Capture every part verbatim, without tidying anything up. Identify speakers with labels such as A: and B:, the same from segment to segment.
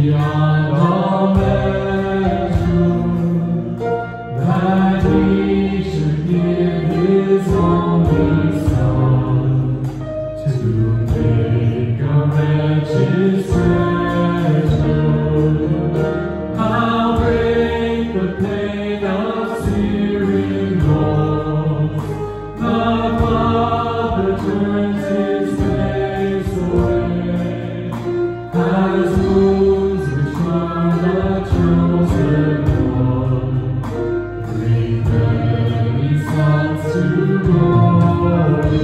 A: beyond all measure, that He should give His only Son to make a wretched treasure. How great the pain of searing loss! The Father turns His face away, as wounds which from the chosen one bring many sons to glory.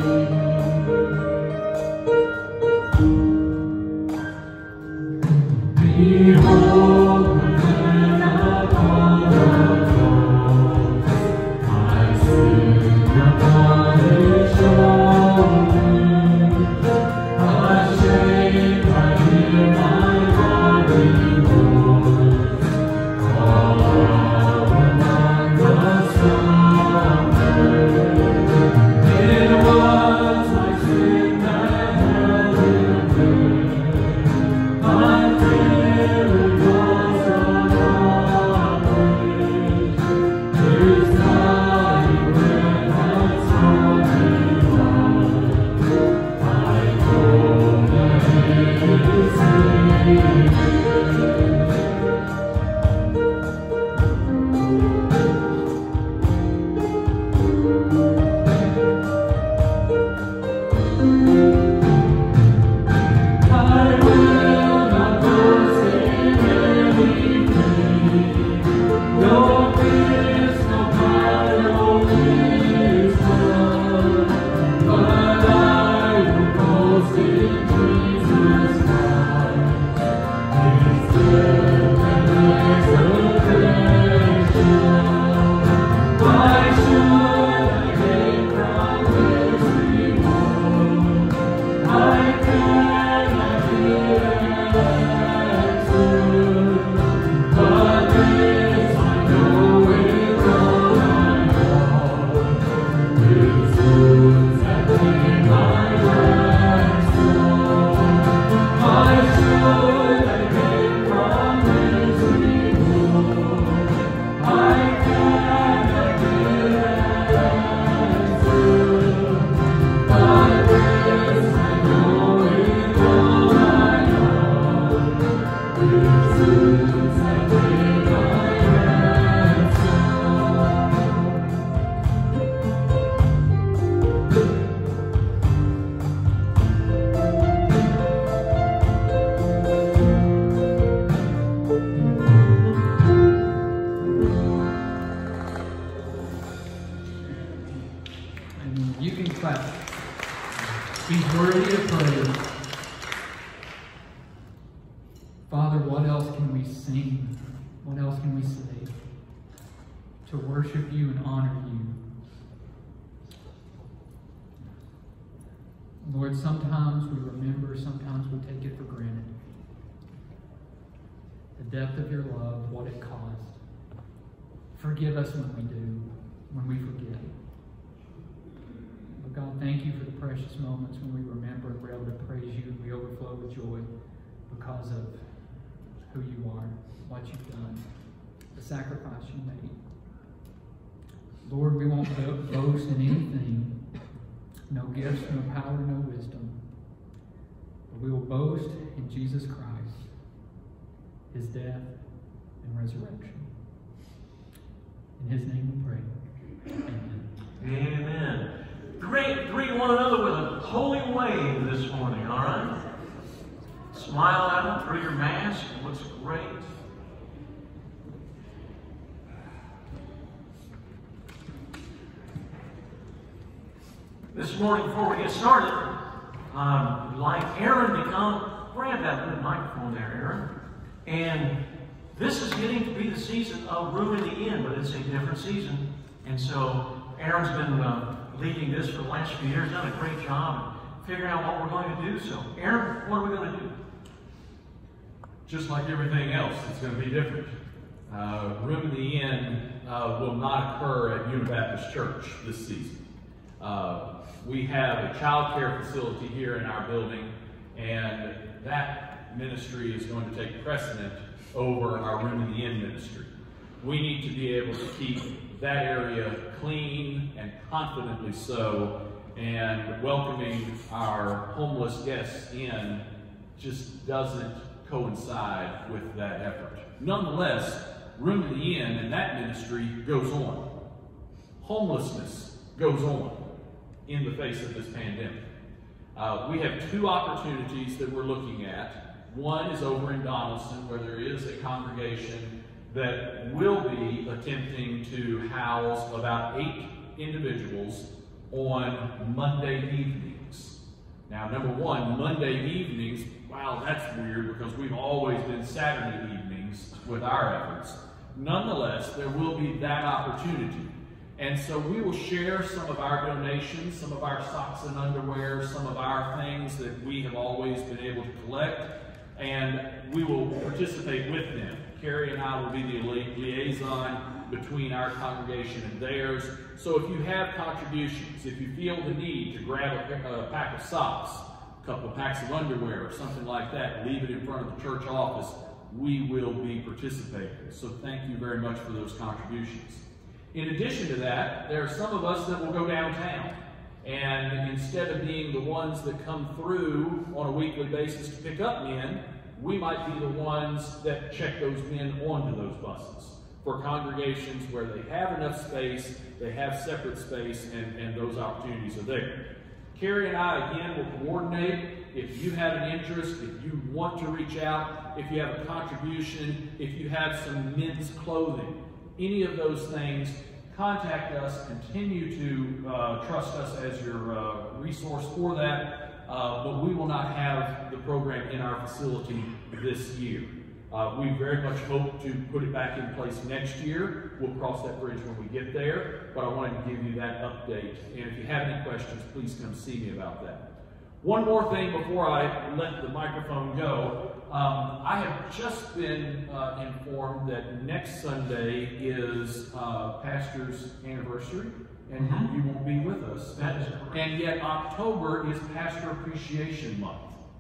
A: Behold the man upon the cross, my sin upon His shoulders. Ashamed, I hear my body voice call out among the stars. It was my sin that held Him there. Until it was accomplished, His dying breath has brought me life. I know that He is Savior. I will not boast in anything, no peace, no power, no wisdom, but I will boast in Jesus Christ, His death and resurrection. Why should I gain from His reward? I cannot give an answer, but this I know with all my heart: His wounds have been my ransom. Why should I gain from His reward? I cannot give an answer, but this I know with all my heart: His wounds have been my ransom.
B: And you can clap. He's worthy of praise. Father, what else can we sing? What else can we say to worship you and honor you? Lord, sometimes we remember, sometimes we take it for granted. The depth of your love, what it cost. Forgive us when we do, when we forget. But God, thank you for the precious moments when we remember and we're able to praise you and we overflow with joy because of who you are, what you've done, the sacrifice you made. Lord, we won't bo- boast in anything, no gifts, no power, no wisdom. But we will boast in Jesus Christ, His death and resurrection. In His name we pray. Amen.
C: Amen. Great. Greet one another with a holy wave this morning, all right? Smile at them through your mask. It looks great. This morning, before we get started, um, I'd like Aaron to come grab that little microphone there, Aaron. And this is getting to be the season of Room in the Inn, but it's a different season. And so Aaron's been uh, leading this for the last few years, done a great job figuring out what we're going to do. So, Aaron, what are we going to do?
D: Just like everything else, it's going to be different. Uh, Room in the Inn uh, will not occur at Union Baptist Church this season. Uh, we have a child care facility here in our building, and that ministry is going to take precedent over our Room in the Inn ministry. We need to be able to keep that area clean and confidently so, and welcoming our homeless guests in just doesn't coincide with that effort. Nonetheless, Room in the Inn and that ministry goes on. Homelessness goes on in the face of this pandemic. Uh, we have two opportunities that we're looking at. One is over in Donaldson, where there is a congregation that will be attempting to house about eight individuals on Monday evenings. Now, number one, Monday evenings, wow, that's weird because we've always been Saturday evenings with our efforts. Nonetheless, there will be that opportunity. And so we will share some of our donations, some of our socks and underwear, some of our things that we have always been able to collect, and we will participate with them. Carrie and I will be the liaison between our congregation and theirs. So if you have contributions, if you feel the need to grab a, a pack of socks, a couple of packs of underwear or something like that, leave it in front of the church office, we will be participating. So thank you very much for those contributions. In addition to that, there are some of us that will go downtown. And instead of being the ones that come through on a weekly basis to pick up men, we might be the ones that check those men onto those buses for congregations where they have enough space, they have separate space, and, and those opportunities are there. Carrie and I, again, will coordinate. If you have an interest, if you want to reach out, if you have a contribution, if you have some men's clothing, any of those things, contact us. Continue to uh, trust us as your uh, resource for that. Uh, but we will not have the program in our facility this year. Uh, we very much hope to put it back in place next year. We'll cross that bridge when we get there. But I wanted to give you that update. And if you have any questions, please come see me about that. One more thing before I let the microphone go. Um, I have just been uh, informed that next Sunday is uh, Pastor's anniversary, and mm-hmm. you won't be with us.
C: That is correct.
D: And yet October is Pastor Appreciation Month.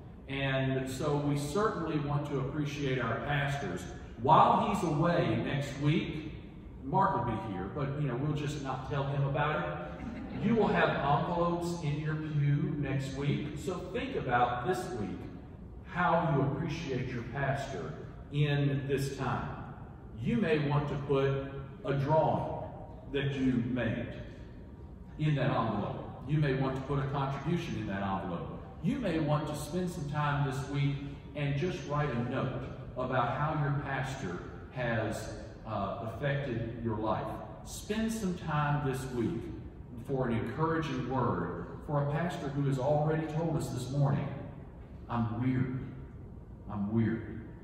D: And so we certainly want to appreciate our pastors. While he's away next week, Mark will be here, but you know, we'll just not tell him about it. You will have envelopes in your pew next week. So think about this week how you appreciate your pastor in this time. You may want to put a drawing that you made in that envelope. You may want to put a contribution in that envelope. You may want to spend some time this week and just write a note about how your pastor has uh, affected your life. Spend some time this week for an encouraging word for a pastor who has already told us this morning, I'm weary. I'm weary.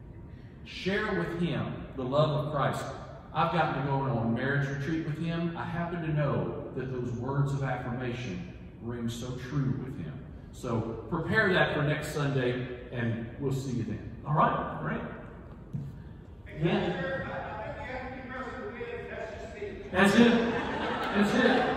D: Share with him the love of Christ. I've gotten to go on a marriage retreat with him. I happen to know that those words of affirmation ring so true with him. So prepare that for next Sunday, and we'll see you then.
C: All right, great. Yeah. That's it. That's it.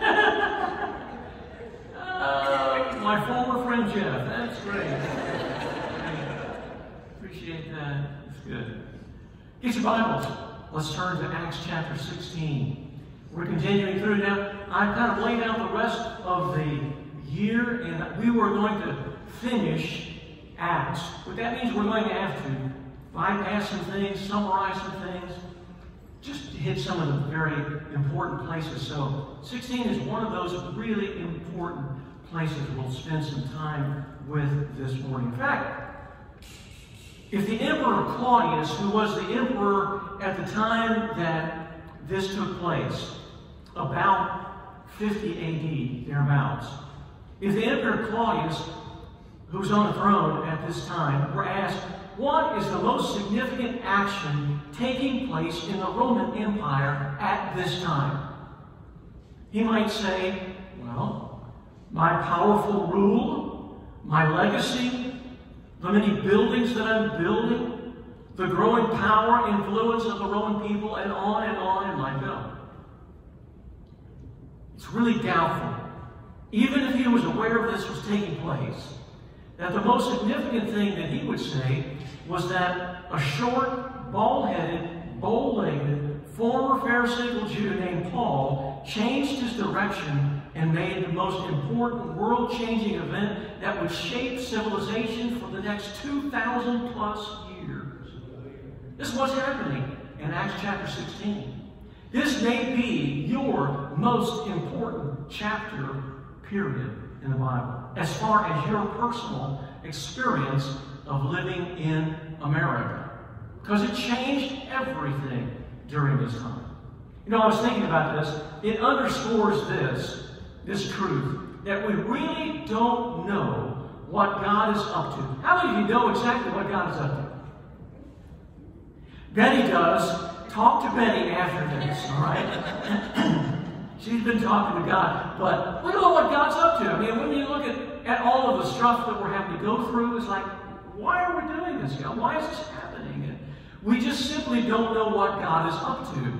C: uh, my former friend Jeff. That's great. Appreciate that. That's good. Get your Bibles. Let's turn to Acts chapter sixteen. We're continuing through now. I've kind of laid out the rest of the year, and we were going to finish Acts. But that means we're going to have to bypass some things, summarize some things, just to hit some of the very important places. So sixteen is one of those really important places we'll spend some time with this morning. In fact, if the Emperor Claudius, who was the emperor at the time that this took place, about fifty A D, thereabouts, if the Emperor Claudius, who's on the throne at this time, were asked, what is the most significant action taking place in the Roman Empire at this time? He might say, well, my powerful rule, my legacy, the many buildings that I'm building, the growing power, influence of the Roman people, and on and on it might go. It's really doubtful, even if he was aware of this was taking place, that the most significant thing that he would say was that a short, bald-headed, bow-legged, former Pharisaical Jew named Paul changed his direction and made the most important world-changing event that would shape civilization for the next two thousand plus years. This is what's happening in Acts chapter sixteen. This may be your most important chapter, period, in the Bible, as far as your personal experience of living in America. Because it changed everything during this time. You know, I was thinking about this. It underscores this, this truth, that we really don't know what God is up to. How many of you know exactly what God is up to? Betty does. Talk to Betty after this, all right? She's been talking to God, but we don't know what God's up to. I mean, when you look at, at all of the stuff that we're having to go through, it's like, why are we doing this, God? Why is this happening? And we just simply don't know what God is up to.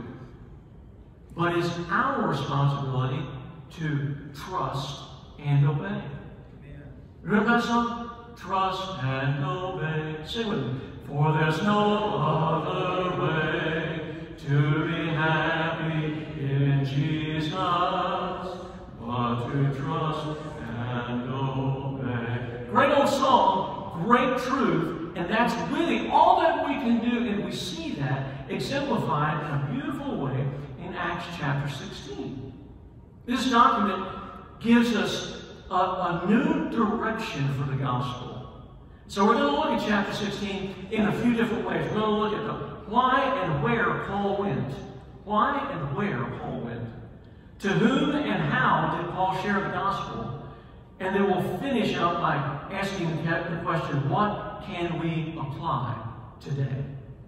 C: But it's our responsibility to trust and obey. Remember that song? Trust and obey. Sing with me. For there's no other way to be happy in Jesus but to trust and obey. Great old song, great truth, and that's really all that we can do, and we see that exemplified in a beautiful way in Acts chapter sixteen. This document gives us a, a new direction for the gospel. So we're going to look at chapter sixteen in a few different ways. We're going to look at the why and where Paul went. Why and where Paul went. To whom and how did Paul share the gospel? And then we'll finish up by asking the question, what can we apply today?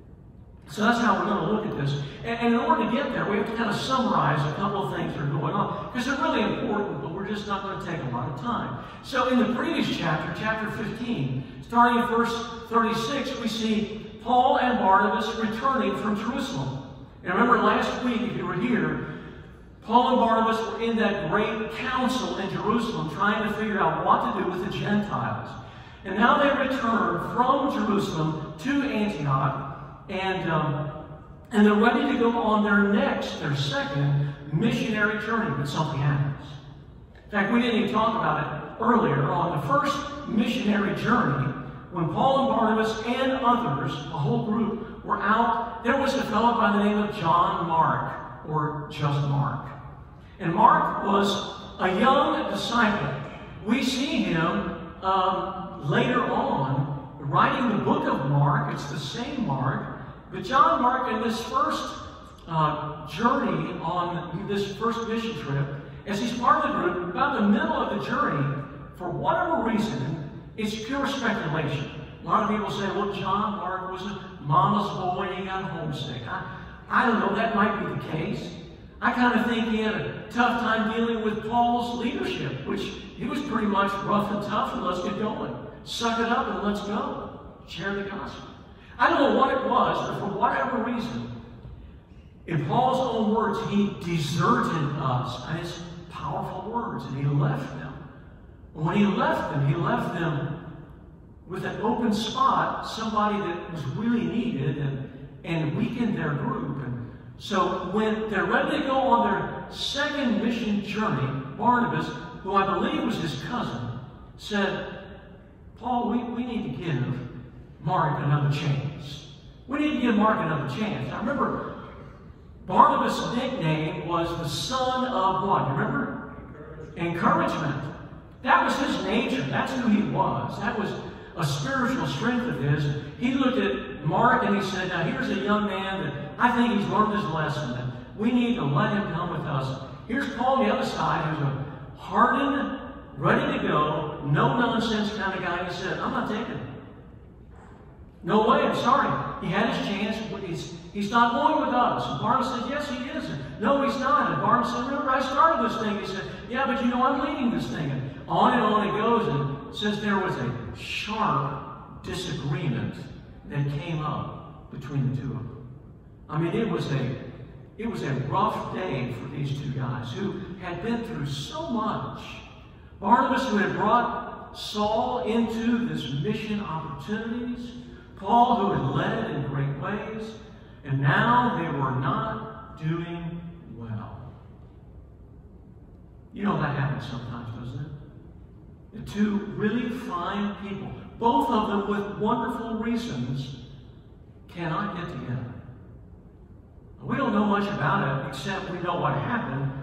C: So that's how we're going to look at this. And, and in order to get there, we have to kind of summarize a couple of things that are going on. Because they're really important, but we're just not going to take a lot of time. So in the previous chapter, chapter fifteen, starting at verse thirty-six, we see Paul and Barnabas returning from Jerusalem. And remember last week, if you were here, Paul and Barnabas were in that great council in Jerusalem trying to figure out what to do with the Gentiles. And now they return from Jerusalem to Antioch, and, um, and they're ready to go on their next, their second missionary journey, but something happens. In fact, we didn't even talk about it earlier. On the first missionary journey, when Paul and Barnabas and others, a whole group, were out, there was a fellow by the name of John Mark, or just Mark. And Mark was a young disciple. We see him um, later on writing the book of Mark. It's the same Mark. But John Mark, in this first uh, journey on this first mission trip, as he's part of the group, about the middle of the journey, for whatever reason, it's pure speculation. A lot of people say, well, John Mark was a mama's boy and he got homesick. I, I don't know, that might be the case. I kind of think he had a tough time dealing with Paul's leadership, which he was pretty much rough and tough, and let's get going. Suck it up and let's go. Share the gospel. I don't know what it was, but for whatever reason, in Paul's own words, he deserted us. And it's powerful words, and he left them. And when he left them, he left them with an open spot, somebody that was really needed, and, and weakened their group. And so when they're ready to go on their second mission journey, Barnabas, who I believe was his cousin, said, Paul, we, we need to give Mark another chance. We need to give Mark another chance. Now remember, Barnabas' nickname was the son of what? You remember? Encouragement. That was his nature. That's who he was. That was a spiritual strength of his. He looked at Mark and he said, now here's a young man that I think he's learned his lesson, and we need to let him come with us. Here's Paul on the other side, who's a hardened, ready to go, no-nonsense kind of guy. He said, I'm not taking it. No way, I'm sorry. He had his chance, but he's, he's not going with us. And Barnabas said, yes, he is. And, no, he's not. And Barnabas said, remember, I started this thing. He said, yeah, but you know, I'm leading this thing. And on and on it goes. And since there was a sharp disagreement that came up between the two of them. I mean, it was a, it was a rough day for these two guys who had been through so much. Barnabas, who had brought Saul into this mission opportunities. Paul, who had led in great ways, and now they were not doing well. You know that happens sometimes, doesn't it? The two really fine people, both of them with wonderful reasons, cannot get together. We don't know much about it, except we know what happened.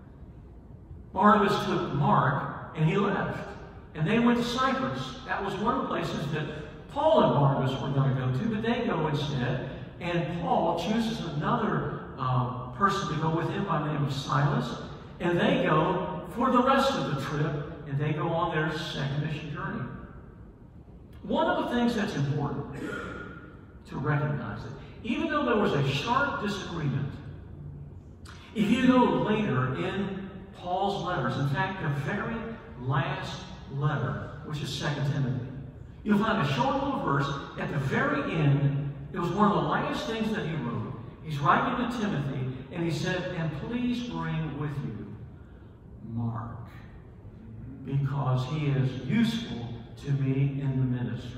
C: Barnabas took Mark, and he left. And they went to Cyprus. That was one of the places that Paul and Barnabas were going to go to, but they go instead. And Paul chooses another uh, person to go with him by the name of Silas. And they go for the rest of the trip, and they go on their second mission journey. One of the things that's important to recognize it, even though there was a sharp disagreement, if you go later in Paul's letters, in fact, the very last letter, which is Second Timothy, you'll find a short little verse at the very end. It was one of the last things that he wrote. He's writing to Timothy, and he said, and please bring with you Mark, because he is useful to me in the ministry.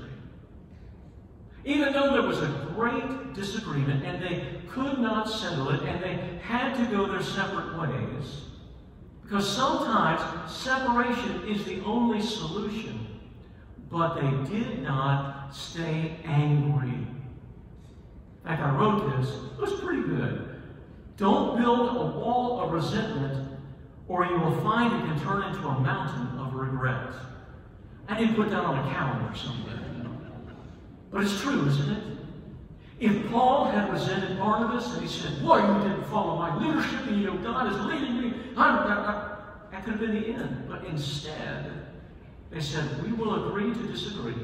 C: Even though there was a great disagreement, and they could not settle it, and they had to go their separate ways, because sometimes separation is the only solution, but they did not stay angry. In fact, I wrote this. It was pretty good. Don't build a wall of resentment, or you will find it can turn into a mountain of regret. I didn't put that on a calendar somewhere. But it's true, isn't it? If Paul had resented Barnabas and he said, boy, you didn't follow my leadership, and you know, God is leading me, I'm, I, I, that could have been the end. But instead, they said, we will agree to disagree.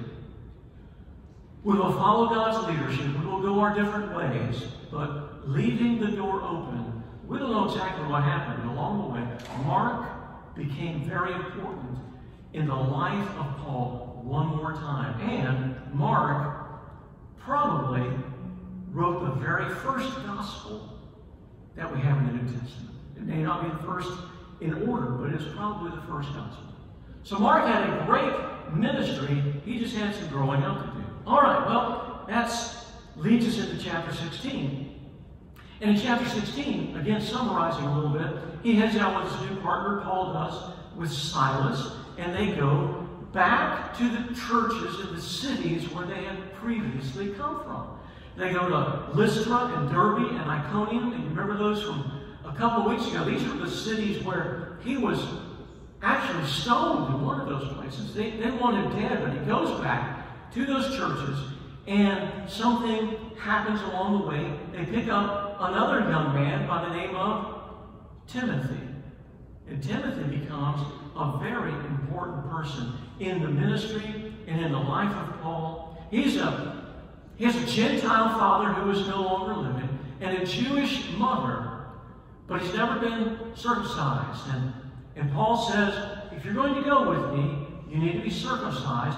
C: We will follow God's leadership. We will go our different ways. But leaving the door open, we don't know exactly what happened. But along the way, Mark became very important in the life of Paul one more time. And Mark probably wrote the very first gospel that we have in the New Testament. It may not be the first in order, but it's probably the first gospel. So Mark had a great ministry. He just had some growing up to do. All right, well, that leads us into chapter sixteen. And in chapter sixteen, again summarizing a little bit, he heads out with his new partner, Paul does, with Silas, and they go back to the churches in the cities where they had previously come from. They go to Lystra and Derbe and Iconium, and you remember those from a couple of weeks ago. These are the cities where he was actually stoned in one of those places. They, they want him dead, but he goes back to those churches, and something happens along the way. They pick up another young man by the name of Timothy. And Timothy becomes a very important person in the ministry and in the life of Paul. He's a, he has a Gentile father who is no longer living, and a Jewish mother, but he's never been circumcised. And, and Paul says, if you're going to go with me, you need to be circumcised,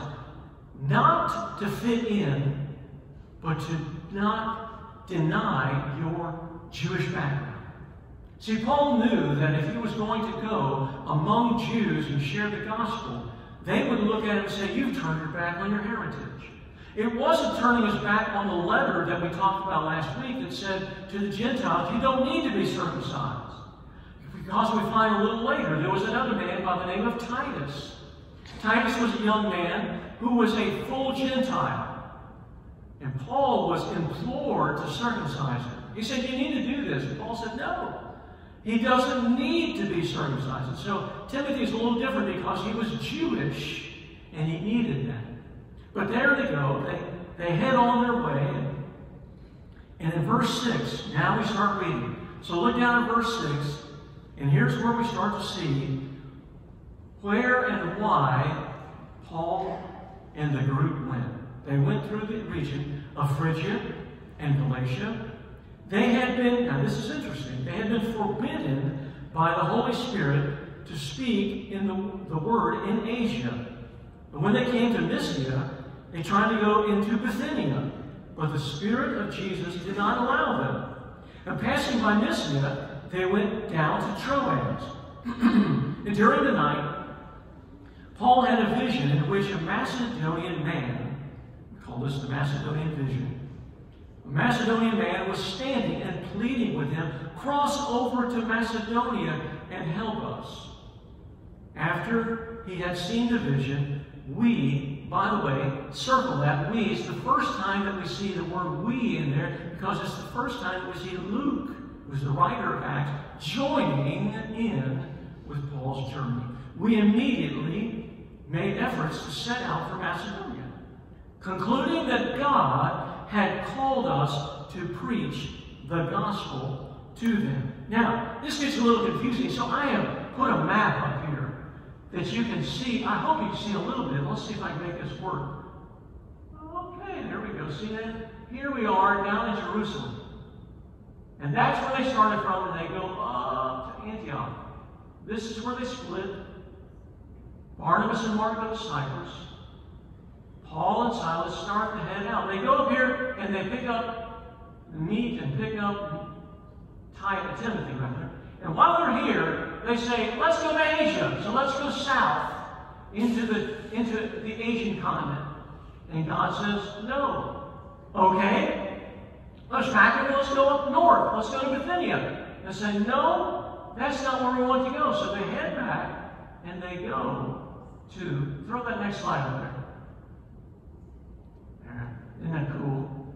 C: not to fit in, but to not deny your Jewish background. See, Paul knew that if he was going to go among Jews and share the gospel, they would look at him and say, you've turned your back on your heritage. It wasn't turning his back on the letter that we talked about last week that said to the Gentiles, you don't need to be circumcised. Because we find a little later, there was another man by the name of Titus. Titus was a young man who was a full Gentile. And Paul was implored to circumcise him. He said, you need to do this. And Paul said, no. He doesn't need to be circumcised. And so Timothy is a little different because he was Jewish and he needed that. But there they go. They, they head on their way. And, and in verse six, now we start reading. So look down at verse six, and here's where we start to see where and why Paul and the group went. They went through the region of Phrygia and Galatia. They had been, now this is interesting, they had been forbidden by the Holy Spirit to speak in the, the word in Asia. But when they came to Mysia, they tried to go into Bithynia, but the Spirit of Jesus did not allow them. And passing by Mysia, they went down to Troas. And during the night, Paul had a vision in which a Macedonian man, we call this the Macedonian vision, a Macedonian man was standing and pleading with him, cross over to Macedonia and help us. After he had seen the vision, we, by the way, circle that. We is the first time that we see the word we in there, because it's the first time that we see Luke, who's the writer of Acts, joining in with Paul's journey. We immediately made efforts to set out for Macedonia, concluding that God had called us to preach the gospel to them. Now, this gets a little confusing, so I have put a map up here that you can see. I hope you can see a little bit. Let's see if I can make this work. Okay, there we go. See that? Here we are down in Jerusalem. And that's where they started from, and they go up to Antioch. This is where they split. Barnabas and Mark go to Cyprus. Paul and Silas start to head out. They go up here and they pick up, meet and pick up Timothy, rather. And while they're here, they say, let's go to Asia. So let's go south into the, into the Asian continent. And God says, no. Okay, let's pack it, let's go up north. Let's go to Bithynia. They say, no, that's not where we want to go. So they head back and they go to, throw that next slide up there. There. Isn't that cool?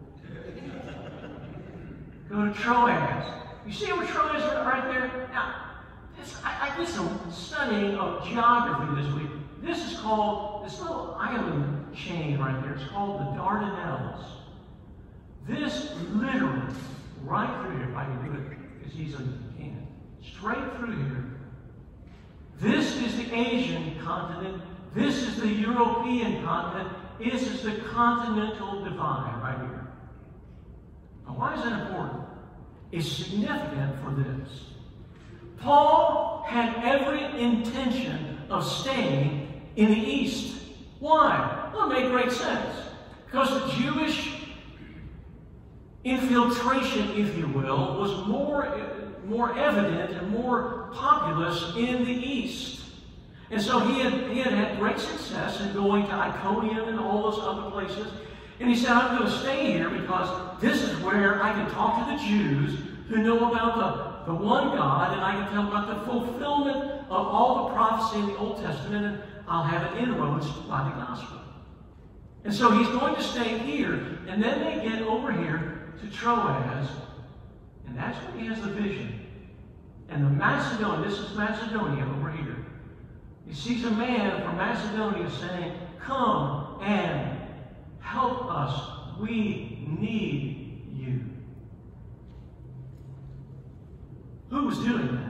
C: Go to Troas. You see where Troas is right there? Now, this, I, I did some studying of geography this week. This is called, this little island chain right there, it's called the Dardanelles. This literally, right through here, if I can do it as easily as you can, straight through here. This is the Asian continent. This is the European continent. This is the continental divide right here. Now, why is that important? It's significant for this. Paul had every intention of staying in the East. Why? Well, it made great sense. Because the Jewish infiltration, if you will, was more, more evident and more populous in the East. And so he had, he had had great success in going to Iconium and all those other places. And he said, I'm going to stay here because this is where I can talk to the Jews who know about the, the one God, and I can tell them about the fulfillment of all the prophecy in the Old Testament, and I'll have it inroads by the gospel. And so he's going to stay here, and then they get over here to Troas, and that's when he has the vision. And the Macedonia, this is Macedonia over here. He sees a man from Macedonia saying, come and help us. We need you. Who was doing that?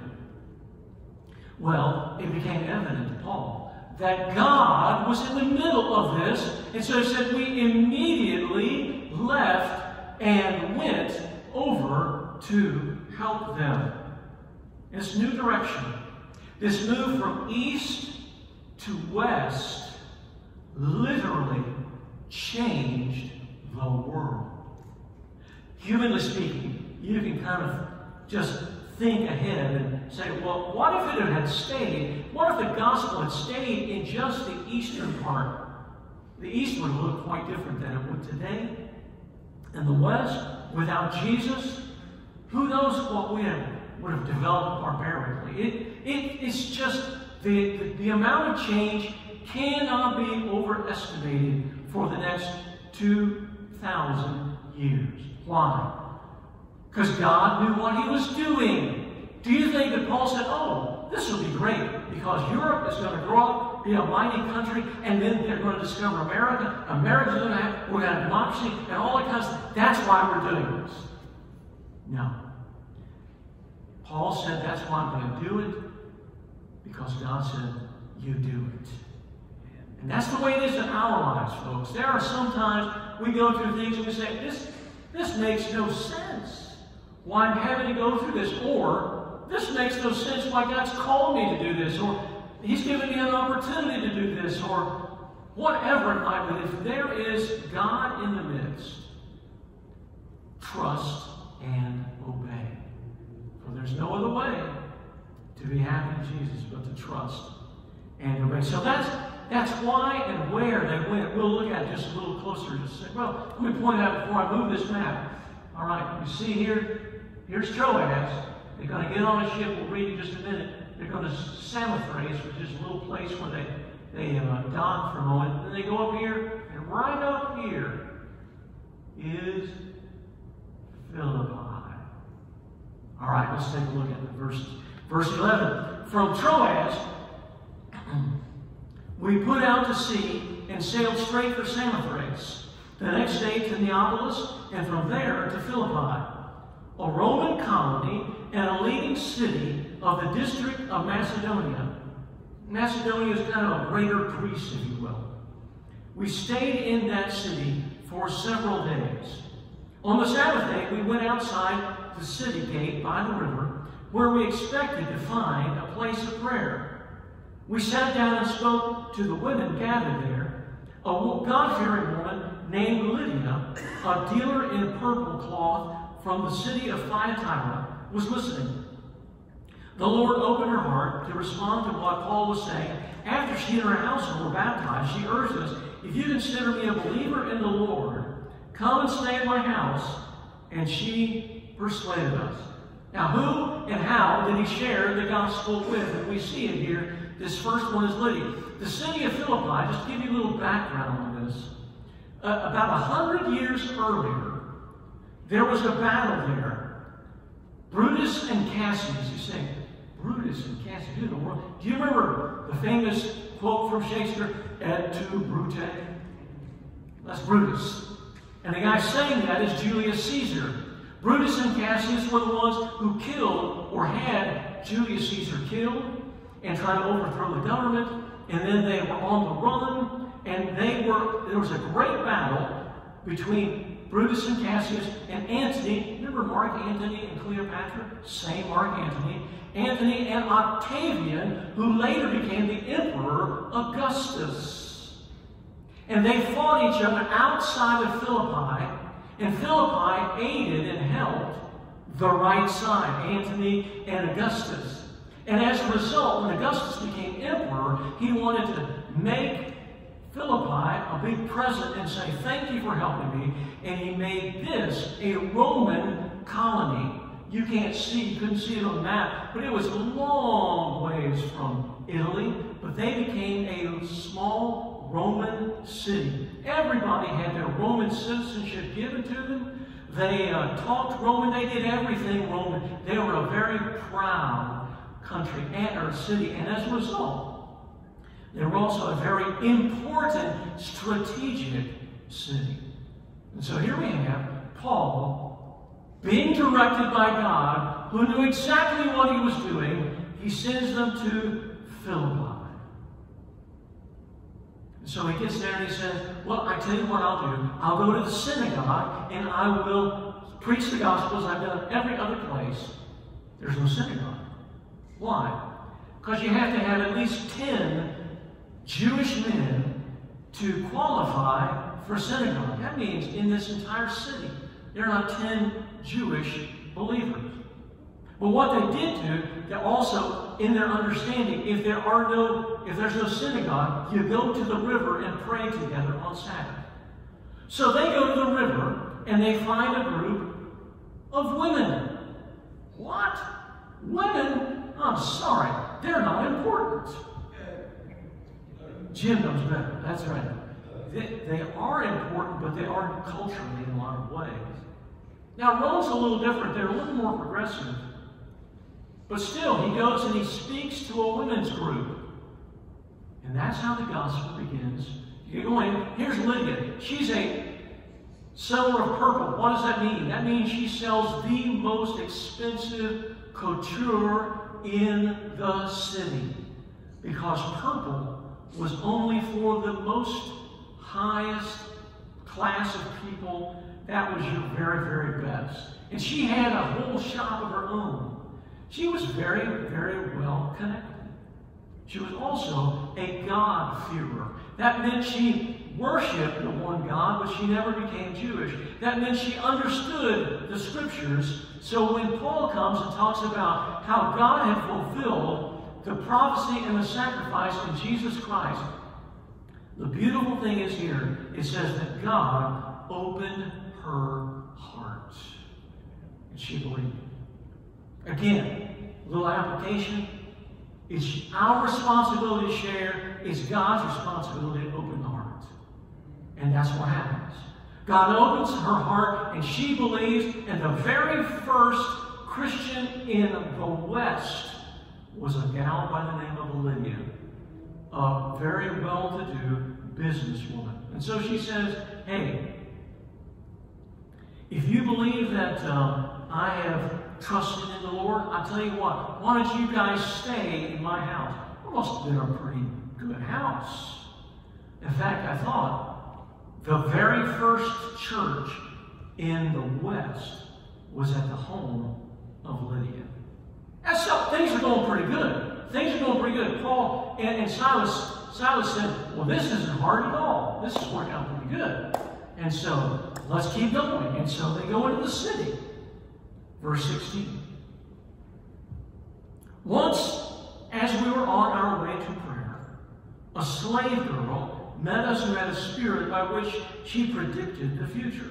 C: Well, it became evident to Paul that God was in the middle of this. And so he said, we immediately left and went over to help them. This new direction, this move from east to west, literally changed the world. Humanly speaking, you can kind of just think ahead and say, well, what if it had stayed? What if the gospel had stayed in just the eastern part? The east would look quite different than it would today. And the west, without Jesus, who knows what we have, would have developed barbarically. It, it, it's just, the, the, the amount of change cannot be overestimated for the next two thousand years. Why? Because God knew what he was doing. Do you think that Paul said, oh, this will be great because Europe is going to grow up, be a mighty country, and then they're going to discover America. America's going to have, we're going to have democracy, and all that kind of stuff. That's why we're doing this. No. Paul said, that's why I'm going to do it, because God said, you do it. And that's the way it is in our lives, folks. There are sometimes we go through things and we say, this, this makes no sense. Why I'm having to go through this, or this makes no sense why God's called me to do this, or he's given me an opportunity to do this, or whatever it might be. If there is God in the midst, trust and obey. For there's no other way to be happy in Jesus but to trust and obey. So that's that's why and where they went. We'll look at it just a little closer. Just say, well, let me point out before I move this map. All right, you see here, here's Troas. They're going to get on a ship. We'll read in just a minute. They're going to Samothrace, which is a little place where they, they uh, dock for a moment. Then they go up here, and right up here is Philippi. All right, let's take a look at the verses. Verse eleven. From Troas, we put out to sea and sailed straight for Samothrace. The next day to Neapolis, and from there to Philippi, a Roman colony and a leading city of the district of Macedonia. Macedonia is kind of a greater Greece, if you will. We stayed in that city for several days. On the Sabbath day, we went outside the city gate by the river, where we expected to find a place of prayer. We sat down and spoke to the women gathered there. A God-fearing woman named Lydia, a dealer in purple cloth from the city of Thyatira, was listening. The Lord opened her heart to respond to what Paul was saying. After she and her household were baptized, she urged us, if you consider me a believer in the Lord, come and stay in my house. And she persuaded us. Now, who and how did he share the gospel with? And we see it here. This first one is Lydia. The city of Philippi, just to give you a little background on this. Uh, about a hundred years earlier, there was a battle there. Brutus and Cassius. You say, Brutus and Cassius, who in the world? Do you remember the famous quote from Shakespeare, Et tu, Brute? That's Brutus. And the guy saying that is Julius Caesar. Brutus and Cassius were the ones who killed or had Julius Caesar killed and tried to overthrow the government. And then they were on the run. And they were, there was a great battle between Brutus and Cassius and Antony. Remember Mark Antony and Cleopatra? Same Mark Antony. Antony and Octavian, who later became the Emperor Augustus. And they fought each other outside of Philippi, and Philippi aided and helped the right side, Antony and Augustus. And as a result, when Augustus became emperor, he wanted to make Philippi a big present and say, thank you for helping me. And he made this a Roman colony. You can't see, you couldn't see it on the map, but it was a long ways from Italy. But they became a small Roman city. Everybody had their Roman citizenship given to them. They uh, talked Roman. They did everything Roman. They were a very proud country and or city. And as a result, they were also a very important strategic city. And so here we have Paul being directed by God, who knew exactly what he was doing. He sends them to Philippi. So he gets there and he says, well, I tell you what I'll do. I'll go to the synagogue and I will preach the gospel as I've done every other place. There's no synagogue. Why? Because you have to have at least ten Jewish men to qualify for synagogue. That means in this entire city, there are not ten Jewish believers. But what they did do, they also, in their understanding, if there are no, if there's no synagogue, you go to the river and pray together on Sabbath. So they go to the river and they find a group of women. What? Women? I'm sorry, they're not important. Jim knows better. That's right. They, they are important, but they aren't culturally in a lot of ways. Now, Rome's a little different. They're a little more progressive. But still, he goes and he speaks to a women's group. And that's how the gospel begins. You go in. Here's Lydia. She's a seller of purple. What does that mean? That means she sells the most expensive couture in the city. Because purple was only for the most highest class of people. That was your very, very best. And she had a whole shop of her own. She was very, very well connected. She was also a God-fearer. That meant she worshiped the one God, but she never became Jewish. That meant she understood the Scriptures. So when Paul comes and talks about how God had fulfilled the prophecy and the sacrifice in Jesus Christ, The beautiful thing is here, it says that God opened her heart. And she believed. Again, a little application. It's our responsibility to share. It's God's responsibility to open the heart. And that's what happens. God opens her heart and she believes, and the very first Christian in the West was a gal by the name of Lydia, a very well-to-do businesswoman. And so she says, hey, if you believe that um, I have trusted in the Lord, I tell you what, why don't you guys stay in my house? It must have been a pretty good house. In fact, I thought the very first church in the West was at the home of Lydia. And so things are going pretty good. Things are going pretty good. Paul and, and Silas, Silas said, well, this isn't hard at all. This is working out pretty good. And so let's keep going. And so they go into the city. Verse sixteen. Once, as we were on our way to prayer, a slave girl met us who had a spirit by which she predicted the future.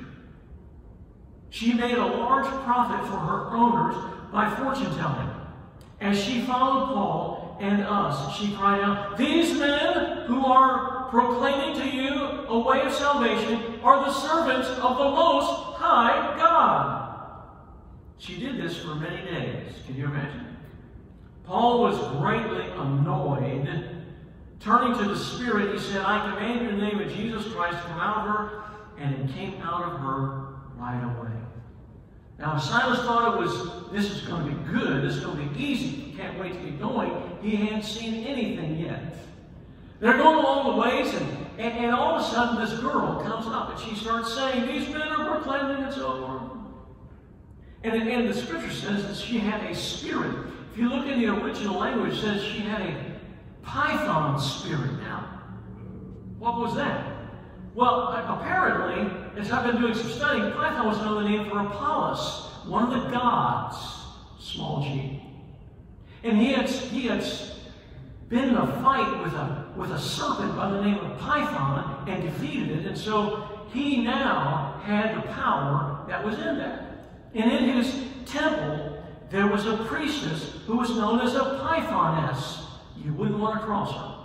C: She made a large profit for her owners by fortune telling. As she followed Paul and us, she cried out, these men who are proclaiming to you a way of salvation are the servants of the Most High God. She did this for many days. Can you imagine? Paul was greatly annoyed. Turning to the Spirit, he said, I command you in the name of Jesus Christ to come out of her. And it came out of her right away. Now, Silas thought it was, this is going to be good. This is going to be easy. He can't wait to get going. He hadn't seen anything yet. They're going along the ways, and, and, and all of a sudden this girl comes up and she starts saying, these men are proclaiming and so on. And, and the scripture says that she had a spirit. If you look in the original language, it says she had a python spirit. Now, what was that? Well, apparently, as I've been doing some studying, python was another name for Apollos, one of the gods, small g. And he had, he had been in a fight with a, with a serpent by the name of Python and defeated it. And so he now had the power that was in that. And in his temple, there was a priestess who was known as a Pythoness. You wouldn't want to cross her.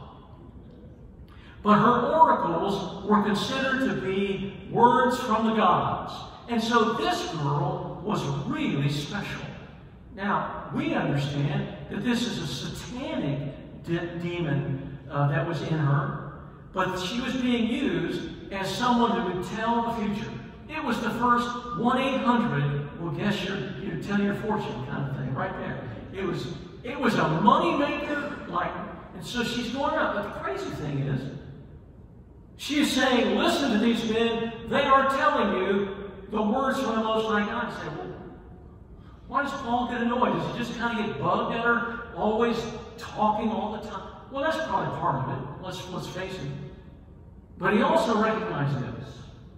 C: But her oracles were considered to be words from the gods. And so this girl was really special. Now, we understand that this is a satanic de demon uh, that was in her, but she was being used as someone who would tell the future. It was the first one eight hundred, well, guess your, you tell your fortune kind of thing right there. It was, it was a money maker, like, and so she's going out. But the crazy thing is, she is saying, listen to these men. They are telling you the words from the Most High God. Say, well, why does Paul get annoyed? Does he just kind of get bugged at her, always talking all the time? Well, that's probably part of it. Let's, let's face it. But he also recognized this.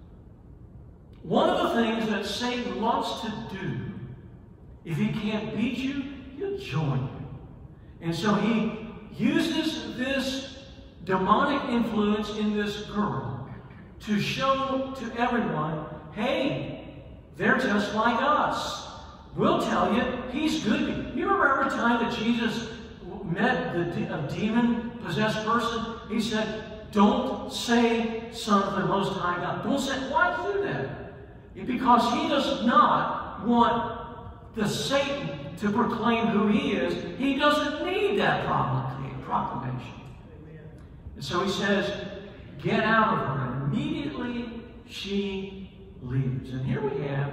C: One of the things that Satan loves to do, if he can't beat you, he'll join you. And so he uses this demonic influence in this girl to show to everyone, hey, they're just like us. We'll tell you, he's good. You remember every time that Jesus met the, a demon-possessed person, he said, don't say Son of the Most High God. Don't say, why do that? Because he does not want the Satan to proclaim who he is. He doesn't need that proclamation. And so he says, get out of her. And immediately she leaves. And here we have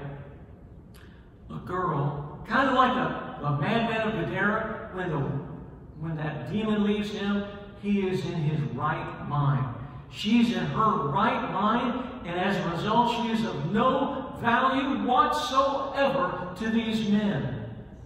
C: a girl, kind of like a, a madman of Gadara. When, the, when that demon leaves him, he is in his right mind. She's in her right mind, and as a result, she is of no value whatsoever to these men.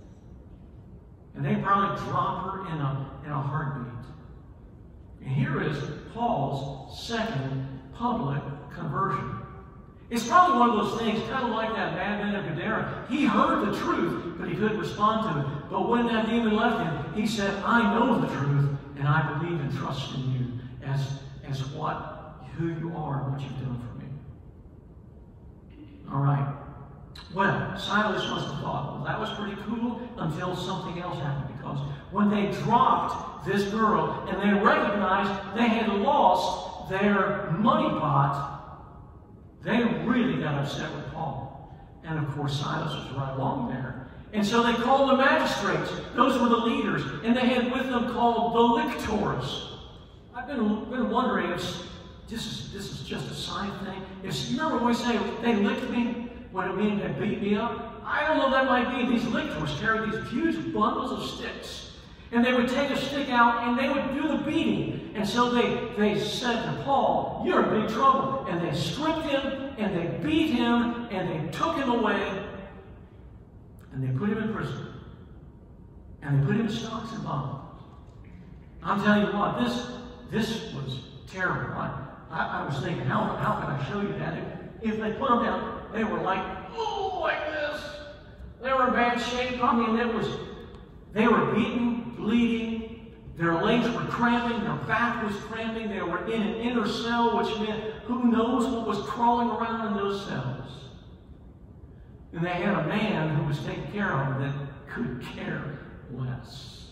C: And they probably drop her in a, in a heartbeat. And here is Paul's second public conversion. It's probably one of those things, kind of like that madman of Gadara. He heard the truth, but he couldn't respond to it. But when that demon left him, he said, I know the truth, and I believe and trust in you as, as what who you are and what you've done for me. All right. Well, Silas must have thought, well, that was pretty cool until something else happened. Because when they dropped this girl and they recognized they had lost their money pot, they really got upset with Paul. And of course, Silas was right along there. And so they called the magistrates. Those were the leaders. And they had with them called the lictors. I've been, been wondering if this is, this is just a side thing. If you remember when we say they licked me, when it means they beat me up? I don't know, that might be. These lictors carried these huge bundles of sticks. And they would take a stick out and they would do the beating. And so they, they said to Paul, you're in big trouble. And they stripped him and they beat him and they took him away. And they put him in prison. And they put him in stocks and bonds. I'm telling you what, this, this was terrible. I, I, I was thinking, how, how can I show you that? If, if they put them down, they were like, oh, like this. They were in bad shape. I mean, it was, they were beaten, bleeding. Their legs were cramping. Their back was cramping. They were in an inner cell, which meant who knows what was crawling around in those cells. And they had a man who was taking care of them that could care less.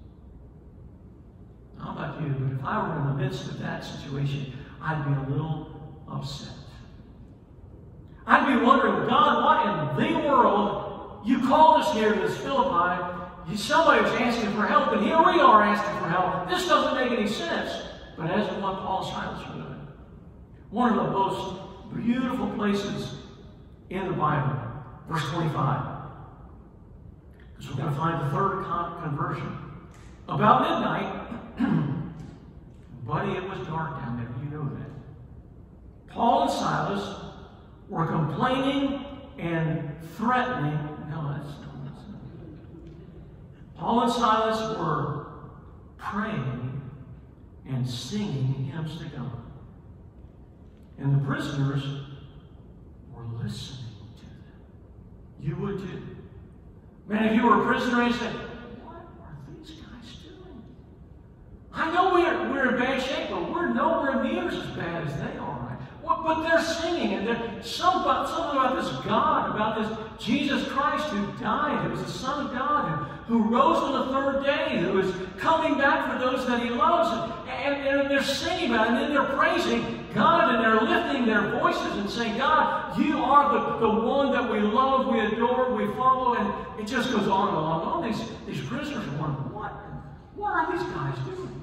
C: How about you? But if I were in the midst of that situation, I'd be a little upset. I'd be wondering, God, what in the world? You called us here to this Philippi. Somebody was asking for help, and here we are asking for help. This doesn't make any sense. But as of what Paul and Silas were doing, one of the most beautiful places in the Bible, verse twenty-five. Because we're going to find the third con conversion. About midnight, buddy, it was dark down there. You know that. Paul and Silas were complaining and threatening. No, that's not. That's not. Paul and Silas were praying and singing hymns to God. And the prisoners were listening to them. You would too. Man, if you were a prisoner and said, what are these guys doing? I know we're, we're in bad shape, but we're nowhere near as bad as they are. Right? But they're singing, and there's something about, something about this God, about this Jesus Christ who died, who was the Son of God, who, who rose on the third day, who is coming back for those that he loves. And, and, and they're singing about it, and then they're praising God, and they're lifting their voices and saying, God, you are the, the one that we love, we adore, we follow, and it just goes on and on and on. These, these prisoners are wondering, what, what are these guys doing?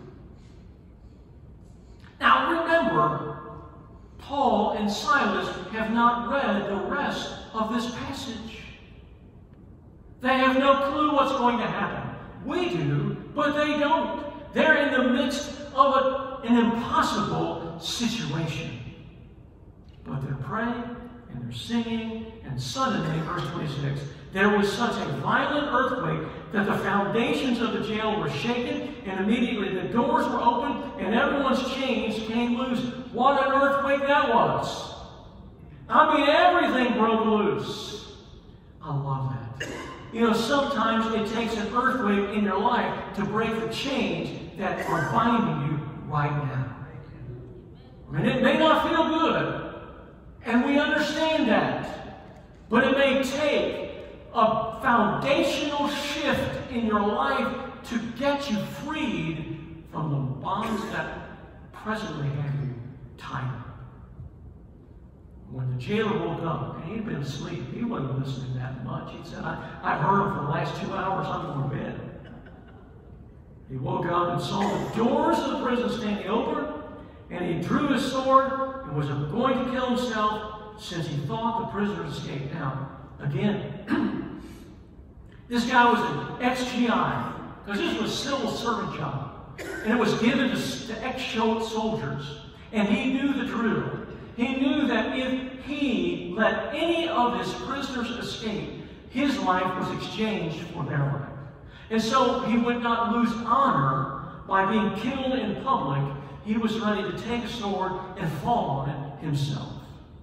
C: Now remember, Paul and Silas have not read the rest of this passage. They have no clue what's going to happen. We do, but they don't. They're in the midst of a, an impossible situation. But they're praying and they're singing, and suddenly, verse twenty-six, there was such a violent earthquake that the foundations of the jail were shaken, and immediately the doors were opened, and everyone's chains came loose. What an earthquake that was! I mean, everything broke loose. I love that. You know, sometimes it takes an earthquake in your life to break the chains that are binding you right now. I mean, it may not feel good, and we understand that, but it may take a foundational shift in your life to get you freed from the bonds that presently have you tied up. When the jailer woke up, and he'd been asleep, he wasn't listening that much. He said, I, I've heard him for the last two hours, I'm going to bed. He woke up and saw the doors of the prison standing open, and he drew his sword and was going to kill himself since he thought the prisoners escaped. Now, again, this guy was an ex G I, because this was a civil servant job, and it was given to, to ex-soldiers, and he knew the drill. He knew that if he let any of his prisoners escape, his life was exchanged for their life. And so he would not lose honor by being killed in public. He was ready to take a sword and fall on it himself.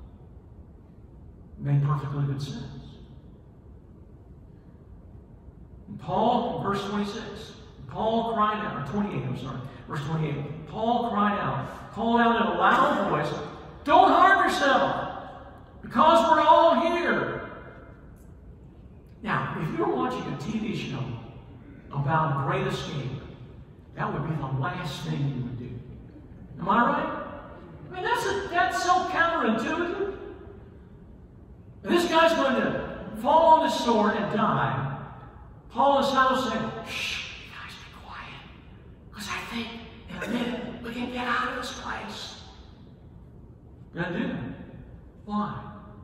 C: It made perfectly good sense. And Paul, in verse twenty-six, Paul cried out, or twenty-eight, I'm sorry, verse twenty-eight. Paul cried out, called out in a loud voice, "Don't harm yourself, because we're all here." Now, if you're watching a T V show about Great Escape, that would be the last thing you would do. Am I right? I mean, that's, a, that's so counterintuitive. And this guy's going to fall on his sword and die. Paul and Silas say, "Shh, you guys be quiet, because I think in a minute we can get out of this place." Gonna do that. Why?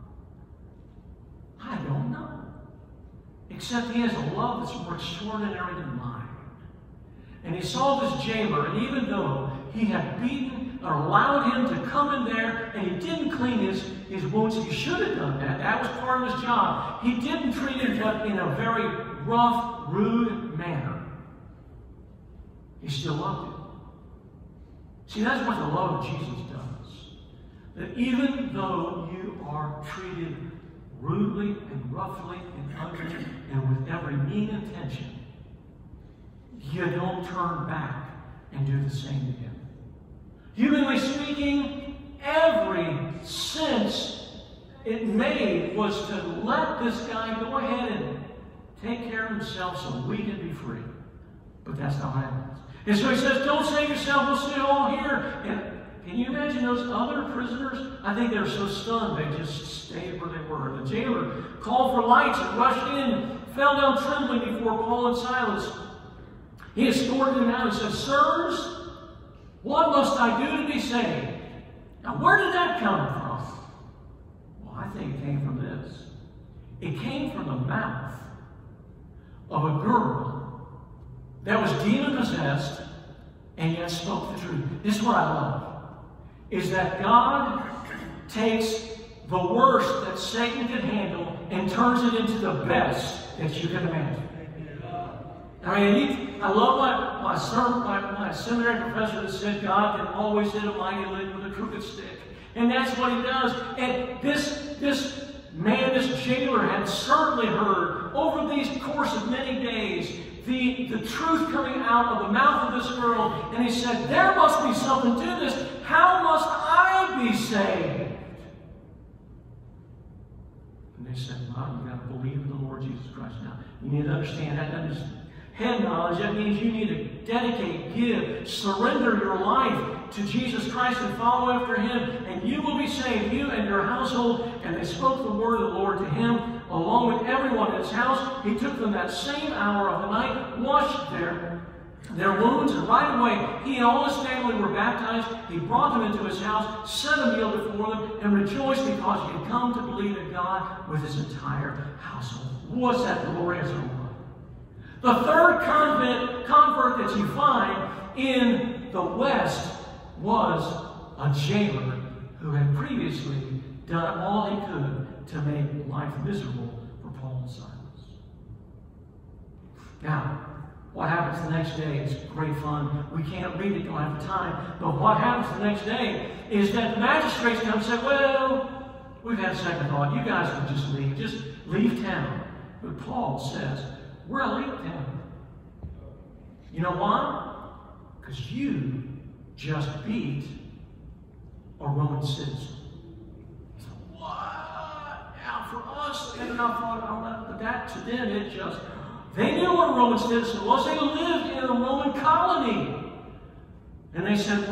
C: I don't know. Except he has a love that's more extraordinary than mine. And he saw this jailer, and even though he had beaten or allowed him to come in there, and he didn't clean his, his wounds, he should have done that. That was part of his job. He didn't treat him but in a very rough, rude manner. He still loved him. See, that's what the love of Jesus does. That even though you are treated rudely and roughly and ugly and with every mean intention, you don't turn back and do the same to him. Humanly speaking, every sense it made was to let this guy go ahead and take care of himself so we can be free. But that's not what happens. And so he says, "Don't save yourself, we'll stay all here." And can you imagine those other prisoners? I think they were so stunned they just stayed where they were. The jailer called for lights and rushed in, fell down trembling before Paul and Silas. He escorted them out and said, "Sirs, what must I do to be saved?" Now, where did that come from? Well, I think it came from this. It came from the mouth of a girl that was demon-possessed and yet spoke the truth. This is what I love, is that God takes the worst that Satan can handle and turns it into the best that you can imagine. I mean, he, I love my, my, sermon, my, my seminary professor that said God can always hit a mighty lick with a crooked stick. And that's what he does. And this, this man, this jailer, had certainly heard over these course of many days the, the truth coming out of the mouth of this girl. And he said, "There must be something to this. How must I be saved?" And they said, "Well, you've got to believe in the Lord Jesus Christ." Now, you need to understand that doesn't just head knowledge. That means you need to dedicate, give, surrender your life to Jesus Christ and follow after him, and you will be saved, you and your household. And they spoke the word of the Lord to him, along with everyone in his house. He took them that same hour of the night, washed their, their wounds, and right away he and all his family were baptized. He brought them into his house, set a meal before them, and rejoiced because he had come to believe in God with his entire household. What's that glorious aroma? The third convert, convert that you find in the West was a jailer who had previously done all he could to make life miserable for Paul and Silas. Now, what happens the next day is great fun. We can't read it, don't have time. But what happens the next day is that the magistrates come and say, "Well, we've had a second thought. You guys can just leave. Just leave town." But Paul says, "We're going to leave town. You know why? Because you just beat a Roman citizen." So, what? Now, for us, they had not thought about that, but that to them, it just, they knew what a Roman citizen was. They lived in a Roman colony. And they said,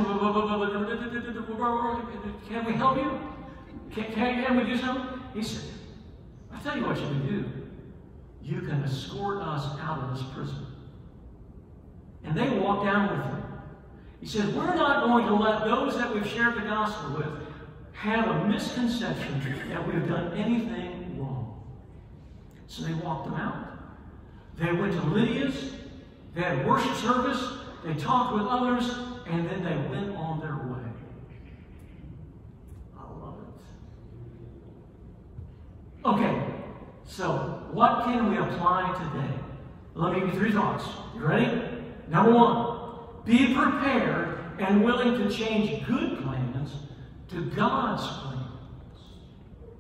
C: "Can we help you? Can, can, can we do something?" He said, "I'll tell you what you can do. You can escort us out of this prison." And they walked down with him. He said, "We're not going to let those that we've shared the gospel with have a misconception that we've done anything wrong." So they walked them out. They went to Lydia's. They had worship service. They talked with others. And then they went on their way. I love it. Okay. So, what can we apply today? Let me give you three thoughts. You ready? Number one, be prepared and willing to change good plans to God's plans.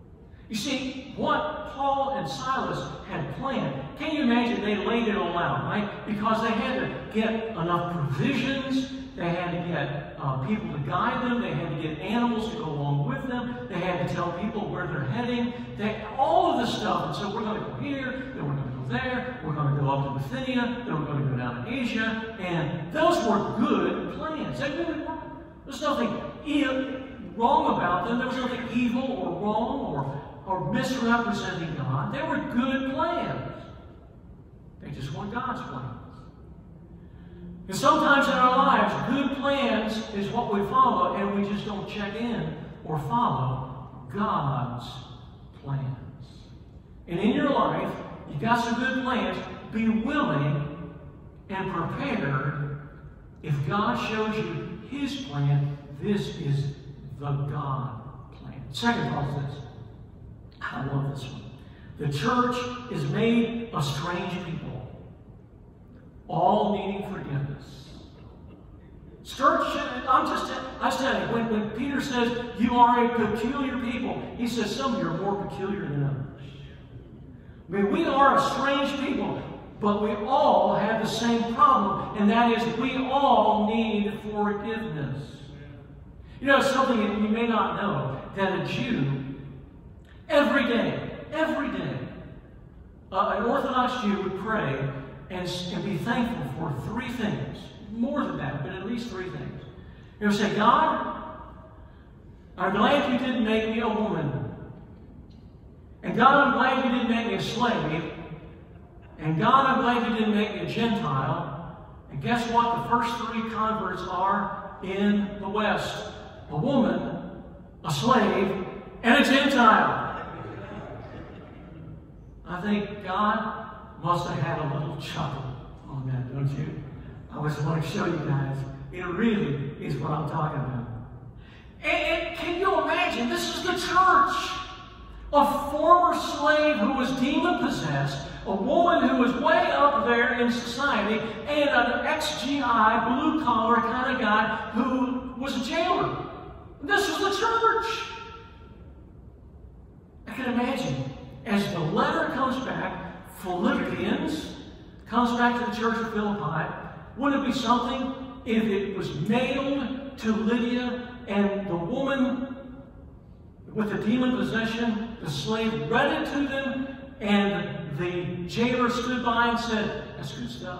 C: You see, what Paul and Silas had planned, can you imagine they laid it all out, right? Because they had to get enough provisions, they had to get uh, people to guide them, they had to get animals to go along with them, they had to tell people where they're heading, they, all of this stuff. And so we're going to go here, then we're going to go there, we're going to go up to Bithynia, then we're going to go down to Asia, and those were good plans. They really were. There's nothing wrong about them. There was nothing evil or wrong or or misrepresenting God. They were good plans. They just weren't God's plans. And sometimes in our lives, good plans is what we follow, and we just don't check in or follow God's plans. And in your life, you've got some good plans. Be willing and prepared. If God shows you His plan, this is the God plan. Second part is this. I love this one. The church is made of strange people, all needing forgiveness. Church, I'm just, I said, when, when Peter says you are a peculiar people, he says some of you are more peculiar than others. I mean, we are a strange people, but we all have the same problem, and that is we all need forgiveness. You know, something that you may not know, that a Jew, every day, every day, uh, an Orthodox Jew would pray and, and be thankful for three things. More than that, but at least three things. He would say, God, I'm glad you didn't make me a woman. And God, I'm glad you didn't make me a slave. And God, I'm glad you didn't make me a Gentile. And guess what the first three converts are in the West? A woman, a slave, and a Gentile. I think God must have had a little chuckle on that, don't you? I just want to show you guys. It really is what I'm talking about. And, and can you imagine? This is the church. A former slave who was demon-possessed, a woman who was way up there in society, and an ex-G I, blue-collar kind of guy who was a jailer. This was the church. I can imagine, as the letter comes back, Philippians comes back to the church of Philippi, wouldn't it be something if it was mailed to Lydia and the woman with the demon possession, the slave, read it to them, and the jailer stood by and said, that's good stuff.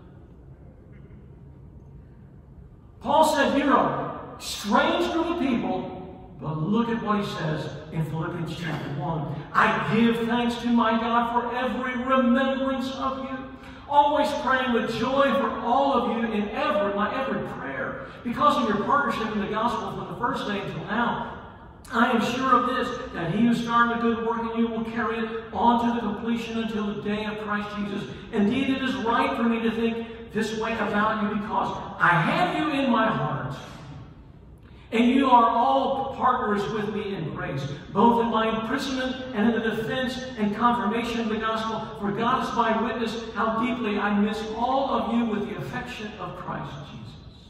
C: Paul said, you're a strange group of people, but look at what he says in Philippians chapter one. I give thanks to my God for every remembrance of you, always praying with joy for all of you in every, my every prayer, because of your partnership in the gospel from the first day until now. I am sure of this, that he who started a good work in you will carry it on to the completion until the day of Christ Jesus. Indeed, it is right for me to think this way about you, because I have you in my heart, and you are all partners with me in grace, both in my imprisonment and in the defense and confirmation of the gospel. For God is my witness how deeply I miss all of you with the affection of Christ Jesus.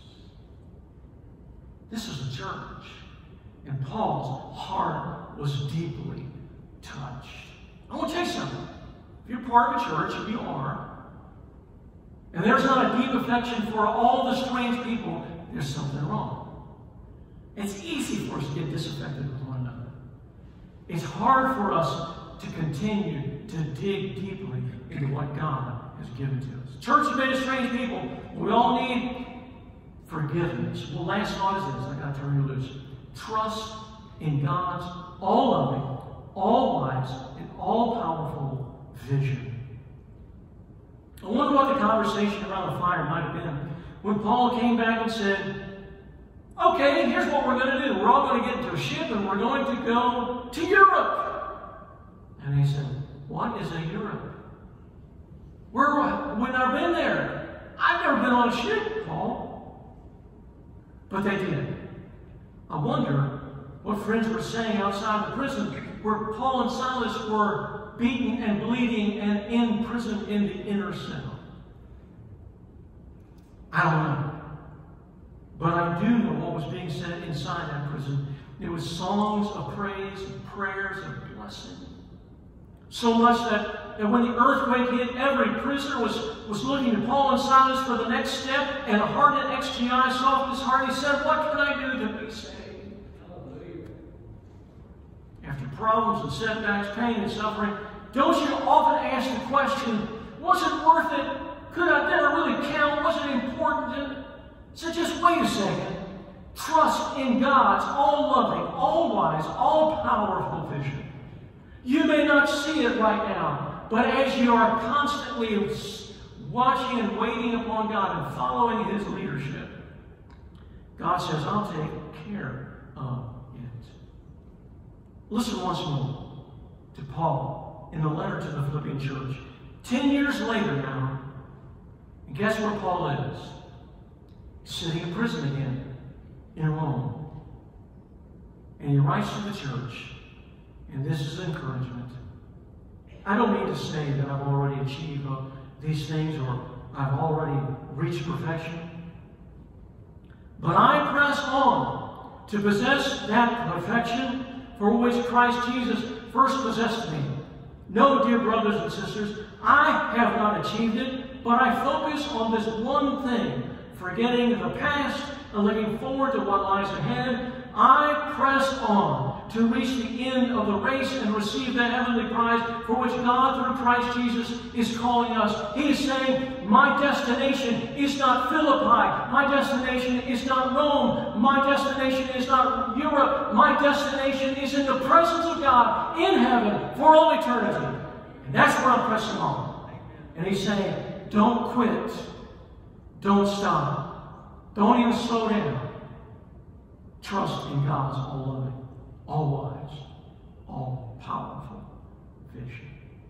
C: This is the church. And Paul's heart was deeply touched. I want to tell you something. If you're part of a church, and you are, and there's not a deep affection for all the strange people, there's something wrong. It's easy for us to get disaffected with one another. It's hard for us to continue to dig deeply into what God has given to us. Church is made of strange people. We all need forgiveness. Well, last thought is this. I got to turn you loose. Trust in God's all-loving, all-wise, and all-powerful vision. I wonder what the conversation around the fire might have been when Paul came back and said, okay, here's what we're going to do. We're all going to get into a ship and we're going to go to Europe. And he said, what is a Europe? We're, we've never been there. I've never been on a ship, Paul. But they did. I wonder what friends were saying outside the prison where Paul and Silas were beaten and bleeding and in prison in the inner cell. I don't know. But I do know what was being said inside that prison It was songs of praise and prayers of blessing. So much that, that when the earthquake hit, every prisoner was, was looking to Paul and Silas for the next step, and a hardened X G I softened his heart. He said, "What can I do to be saved?" After problems and setbacks, pain and suffering, don't you often ask the question, was it worth it? Could I, did it really count? Was it important? So just wait a second. Trust in God's all-loving, all-wise, all-powerful vision. You may not see it right now, but as you are constantly watching and waiting upon God and following His leadership, God says, I'll take care of it. Listen once more to Paul in the letter to the Philippian church. Ten years later now, and guess where Paul is? He's sitting in prison again in Rome. And he writes to the church, and this is encouragement. I don't mean to say that I've already achieved uh, these things or I've already reached perfection. But I press on to possess that perfection for which Christ Jesus first possessed me. No, dear brothers and sisters, I have not achieved it, but I focus on this one thing, forgetting the past and looking forward to what lies ahead. I press on to reach the end of the race and receive the heavenly prize for which God, through Christ Jesus, is calling us. He is saying, my destination is not Philippi. My destination is not Rome. My destination is not Europe. My destination is in the presence of God in heaven for all eternity. And that's where I'm pressing on. And He's saying, don't quit. Don't stop. Don't even slow down. Trust in God's all-loving, all-wise, all-powerful vision.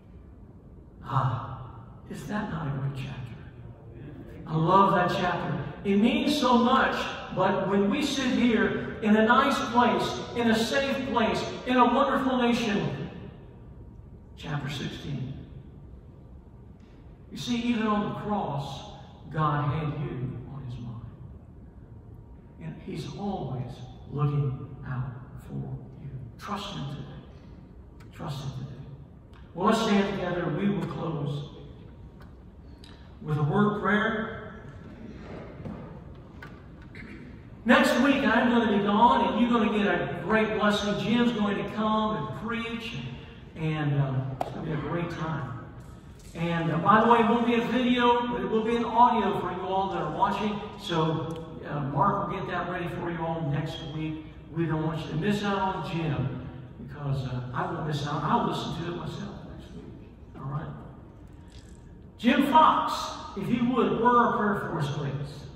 C: Ah, is that not a great chapter? I love that chapter. It means so much, but when we sit here in a nice place, in a safe place, in a wonderful nation, chapter sixteen, you see, even on the cross, God had you on His mind. And He's always looking out for you. Trust Him today. Trust Him today. Well, let's stand together. We will close with a word of prayer. Next week, I'm going to be gone, and you're going to get a great blessing. Jim's going to come and preach, and, and uh, it's going to be a great time. And uh, by the way, it won't be a video, but it will be an audio for you all that are watching. So uh, Mark will get that ready for you all next week. We don't want you to miss out on Jim, because uh, I won't miss out. I'll listen to it myself next week. All right? Jim Fox, if you would, word of prayer for us, please.